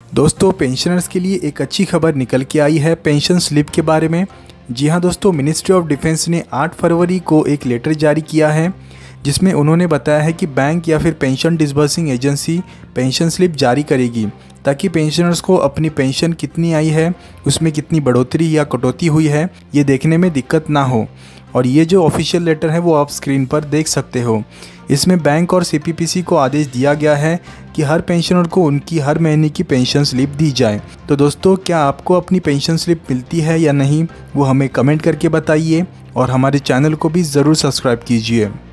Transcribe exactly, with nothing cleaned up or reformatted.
दोस्तों, पेंशनर्स के लिए एक अच्छी खबर निकल के आई है पेंशन स्लिप के बारे में। जी हां दोस्तों, मिनिस्ट्री ऑफ डिफेंस ने आठ फरवरी को एक लेटर जारी किया है जिसमें उन्होंने बताया है कि बैंक या फिर pension disbursing agency pension slip जारी करेगी ताकि पेंशनर्स को अपनी पेंशन कितनी आई है, उसमें कितनी बढ़ोतरी या कटौती हुई है, ये देखने में दिक्कत ना हो। और ये जो ऑफिशियल लेटर है वो आप स्क्रीन पर देख सकते हो। इसमें बैंक और सीपीपीसी को आदेश दिया गया है कि हर पेंशनर को उनकी हर महीने की पेंशन स्लिप दी जाए। तो दोस्तों, क्या आपको अपनी पेंशन स्लिप मिलती है या नहीं, वो हमें कमेंट करके बताइए और हमारे चैनल को भी ज़रूर सब्सक्राइब कीजिए।